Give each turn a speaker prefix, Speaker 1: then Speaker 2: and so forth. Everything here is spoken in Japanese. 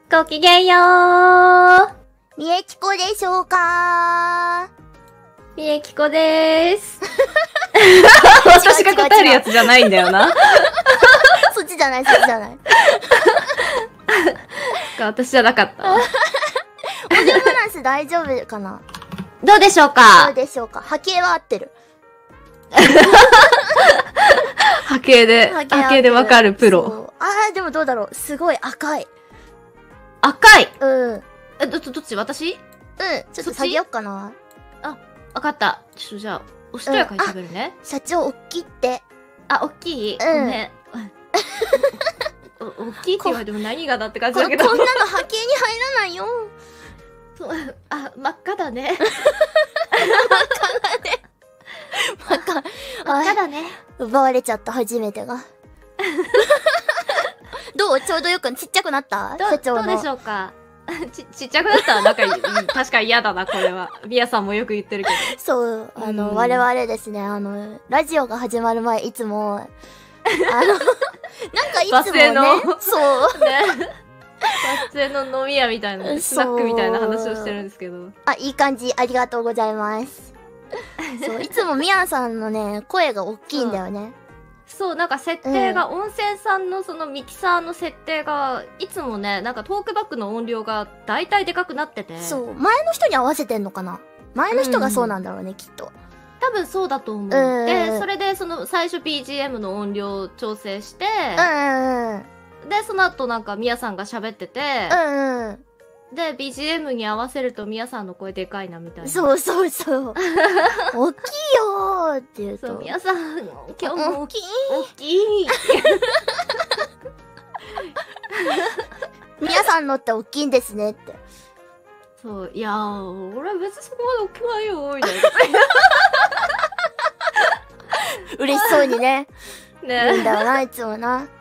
Speaker 1: ごきげんよう。
Speaker 2: みえきこでしょうか？
Speaker 1: みえきこでーす。私が答えるやつじゃないんだよな。
Speaker 2: そっちじゃない、そっちじゃない。
Speaker 1: 私じゃなかった。
Speaker 2: オーディオバランス大丈夫かな？
Speaker 1: どうでしょうか？
Speaker 2: どうでしょうか？波形は合ってる。
Speaker 1: 波形でわかるプロ。
Speaker 2: でもどうだろう。すごい赤い。
Speaker 1: 赤い。
Speaker 2: うん。
Speaker 1: どっち私？
Speaker 2: ちょっと下げよっかな。
Speaker 1: わかった。じゃあ、おしとやかに食べるね。
Speaker 2: 社長、おっきいって。
Speaker 1: おっきい？ごめん。おっきいって言われても何がだって感じだけど。
Speaker 2: こんなの波形に入らないよ。
Speaker 1: 真っ赤だね。
Speaker 2: 真っ赤だね。奪われちゃった、初めてが。どう？ちょうどよくちっちゃくなった？社長の。
Speaker 1: どうでしょうか？ちっちゃくなったらなんか、確かに嫌だな、これは。みやさんもよく言ってるけど。
Speaker 2: そう、我々ですね、ラジオが始まる前、いつも、なんかいつもね、そう。
Speaker 1: ね。撮影の飲み屋みたいな、スナックみたいな話をしてるんですけど。
Speaker 2: いい感じ、ありがとうございます。そう、いつもみやさんのね、声が大きいんだよね。
Speaker 1: そう、なんか設定が、音声さんのそのミキサーの設定が、いつもね、なんかトークバックの音量が大体でかくなってて。
Speaker 2: そう、前の人に合わせてんのかな？前の人がそうなんだろうね、きっと。
Speaker 1: 多分そうだと思う。で、それでその最初 BGM の音量を調整して、で、その後なんかみやさんが喋ってて、で、BGM に合わせるとみやさんの声でかいなみたいな。
Speaker 2: そうそうそう。大きいよーって言うと。
Speaker 1: そう、みやさん、今日も大きい。
Speaker 2: みやさんのって大きいんですねって。
Speaker 1: そう、いやー、俺は別にそこまで大きくないよ、みたいな。
Speaker 2: 嬉しそうにね。言うんだよな、いつもな。